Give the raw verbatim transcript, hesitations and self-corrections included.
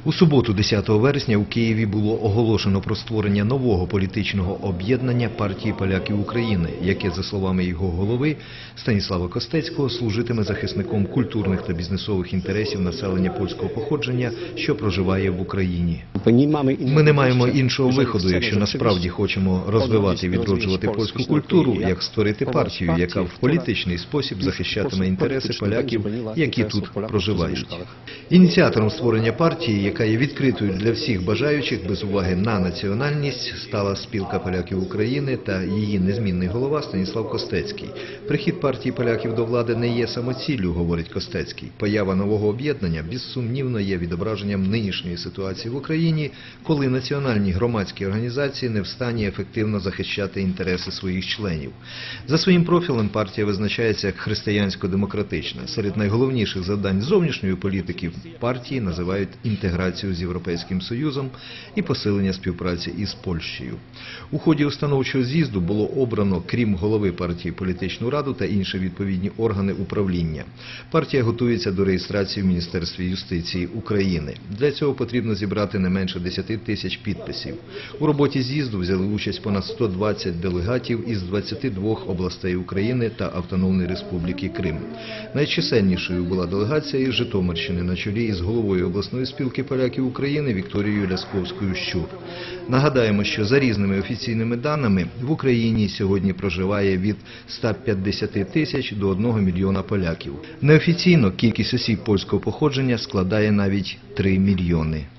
У суботу, десятого вересня, у Києві було оголошено про створення нового політичного об'єднання партії поляків України, яке, за словами його голови Станіслава Костецького, служитиме захисником культурних та бізнесових інтересів населення польського походження, що проживає в Україні. Ми не маємо іншого виходу, якщо насправді хочемо розвивати і відроджувати польську культуру, як створити партію, яка в політичний спосіб захищатиме інтереси поляків, які тут проживають. Ініціатором створення партії, яка є відкритою для всіх бажаючих, без уваги на національність, стала Спілка поляків України та її незмінний голова Станіслав Костецький. Прихід партії поляків до влади не є самоціллю, говорить Костецький. Поява нового об'єднання безсумнівно є відображенням нинішньої ситуації в Україні, коли національні громадські організації не в стані ефективно захищати інтереси своїх членів. За своїм профілем партія визначається як християнсько-демократична. Серед найголовніших завдань зовнішньої політики партії називають інтеграцію з Європейським Союзом і посилення співпраці із Польщею. У ході установчого з'їзду було обрано, крім голови партії, політичну раду та інші відповідні органи управління. Партія готується до реєстрації в Міністерстві юстиції України. Для цього потрібно зібрати не менше десяти тисяч підписів. У роботі з'їзду взяли участь понад сто двадцять делегатів із двадцяти двох областей України та Автономної Республіки Крим. Найчисельнішою була делегація із Житомирщини на чолі із головою обласної спілки поляків України Вікторією Лясковською-Щур. Нагадаємо, що за різними офіційними даними в Україні сьогодні проживає від ста п'ятдесяти тисяч до одного мільйона поляків. Неофіційно кількість осіб польського походження складає навіть три мільйони.